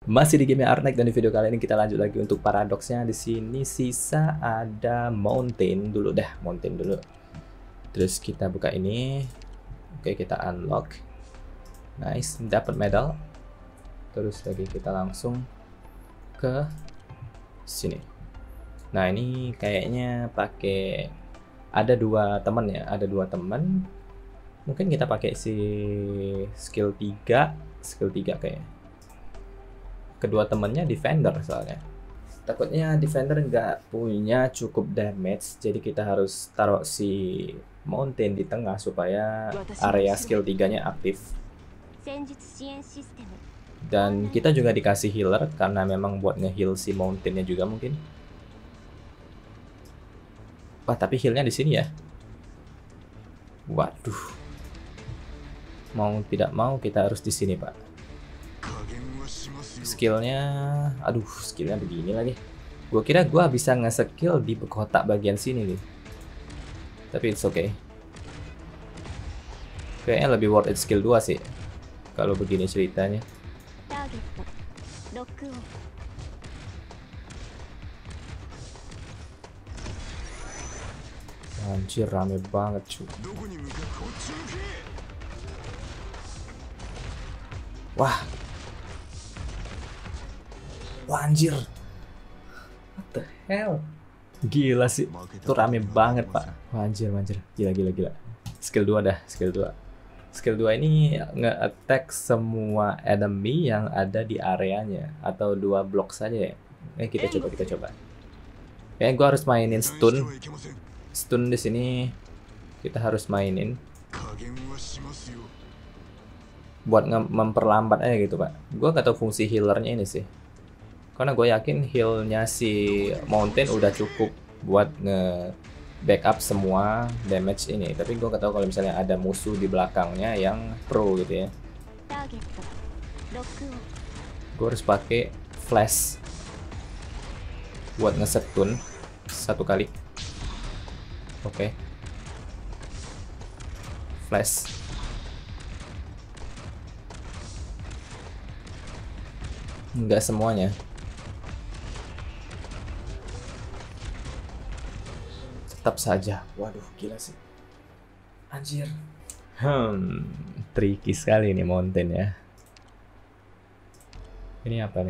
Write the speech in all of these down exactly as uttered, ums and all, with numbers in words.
Masih di game Arnek, dan di video kali ini kita lanjut lagi untuk paradoksnya. Di sini sisa ada mountain dulu dah, mountain dulu. Terus kita buka ini. Oke, kita unlock. Nice, dapat medal. Terus lagi kita langsung ke sini. Nah, ini kayaknya pakai ada dua teman ya, ada dua teman. Mungkin kita pakai si skill tiga, skill tiga kayaknya. Kedua temennya defender soalnya. Takutnya defender nggak punya cukup damage, jadi kita harus taruh si mountain di tengah supaya area skill tiga-nya aktif. Dan kita juga dikasih healer karena memang buat nge-heal si mountain-nya juga mungkin. Wah, tapi heal-nya di sini ya. Waduh. Mau tidak mau kita harus di sini, Pak. Skillnya, aduh, skillnya begini lagi. Gue kira gue bisa nge-skill di kotak bagian sini nih, tapi it's okay. Kayaknya lebih worth it skill dua sih kalau begini ceritanya. Anjir, rame banget cuy. Wah. Wah, anjir. What the hell? Gila sih. Itu rame banget, Pak. Wah, anjir, anjir. Gila, gila, gila. Skill dua dah, skill dua. Skill dua ini nge-attack semua enemy yang ada di areanya. Atau dua blok saja ya. Eh, kita coba, kita coba. Kayaknya gue harus mainin stun. Stun di sini kita harus mainin. Buat memperlambat aja gitu, Pak. Gue gak tahu fungsi healernya ini sih. Karena gue yakin healnya si mountain udah cukup buat nge-backup semua damage ini. Tapi gue gak tahu kalau misalnya ada musuh di belakangnya yang pro gitu ya. Gue harus pakai flash buat nge-stun satu kali. Oke. Flash. Enggak semuanya. Tetap saja. Waduh, gila sih. Anjir. Hmm, tricky sekali nih mountain ya. Ini apa nih?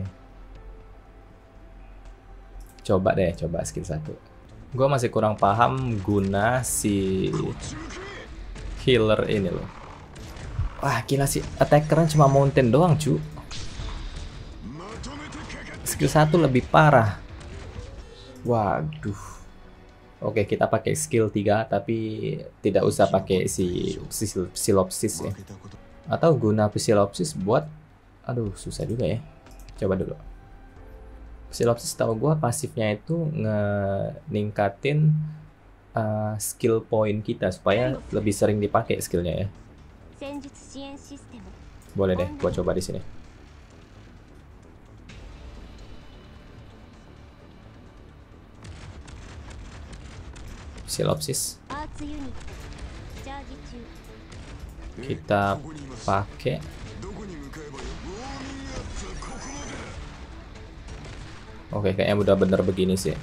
Coba deh, coba skill satu. Gue masih kurang paham guna si healer ini loh. Wah, gila sih. Attackernya cuma mountain doang, cu. Skill satu lebih parah. Waduh. Oke, kita pakai skill tiga tapi tidak usah pakai si Psilopsis ya. Atau guna Psilopsis buat, aduh susah juga ya. Coba dulu. Psilopsis tahu gua pasifnya itu nge-ningkatin uh, skill point kita supaya lebih sering dipakai skillnya ya. Boleh deh, gua coba di sini. Psilopsis. Kita pakai. Oke, kayaknya udah bener begini sih.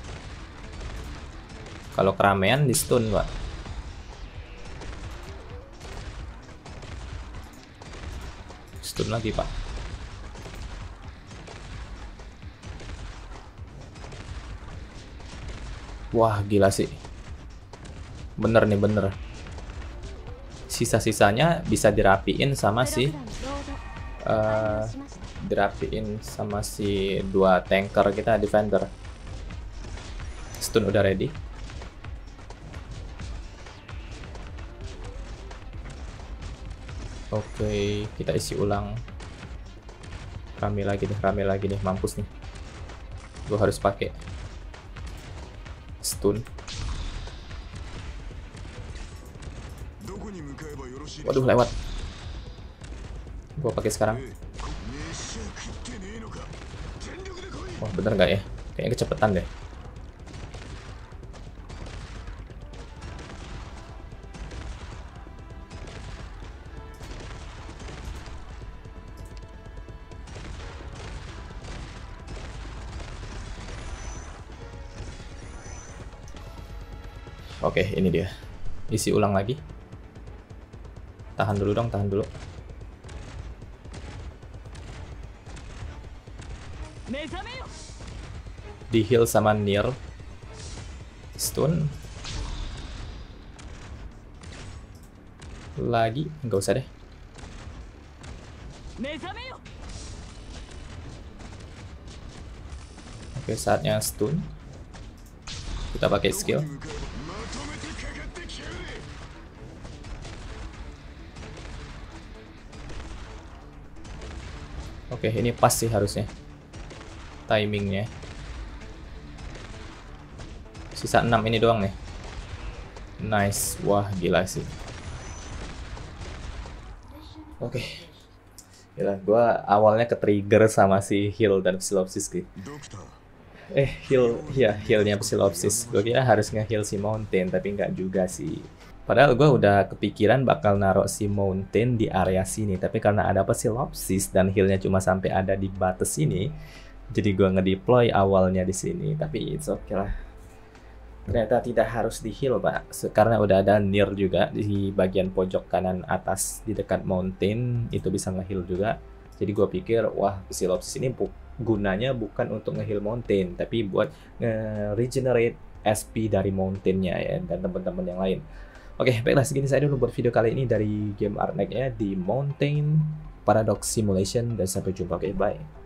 Kalau keramaian di stun, Pak. Stun lagi, Pak. Wah, gila sih. Bener nih, bener. Sisa-sisanya bisa dirapiin sama si uh, dirapiin sama si dua tanker kita, defender. Stun udah ready. Oke, kita isi ulang. Rame lagi nih, rame lagi nih, mampus nih. Gue harus pakai stun. Waduh, lewat. Gua pakai sekarang. Wah, bener nggak ya? Kayaknya kecepatan deh. Oke, ini dia. Isi ulang lagi. Tahan dulu dong, tahan dulu. Di heal sama Nier. Stun. Lagi, nggak usah deh. Oke, saatnya stun. Kita pakai skill. Oke, ini pas sih harusnya timingnya. Sisa enam ini doang nih. Nice. Wah, gila sih. Oke. Gila, gua awalnya ke-trigger sama si heal dan Psilopsis gitu. Eh, heal, ya healnya Psilopsis. Gue kira harus nge-heal si Mountain, tapi nggak juga sih. Padahal gue udah kepikiran bakal naruh si Mountain di area sini, tapi karena ada Psilopsis dan healnya cuma sampai ada di batas sini, jadi gue ngedeploy awalnya di sini. Tapi it's okay lah. Ternyata tidak harus di heal, Pak, karena udah ada Nier juga di bagian pojok kanan atas di dekat Mountain, itu bisa nge-heal juga. Jadi gue pikir, wah, Psilopsis ini bu gunanya bukan untuk nge-heal Mountain, tapi buat nge-regenerate S P dari Mountain-nya ya, dan teman-teman yang lain. Oke, baiklah, segini saya dulu buat video kali ini dari game Arknight ya di Mountain Paradox Simulation, dan sampai jumpa. Oke, bye.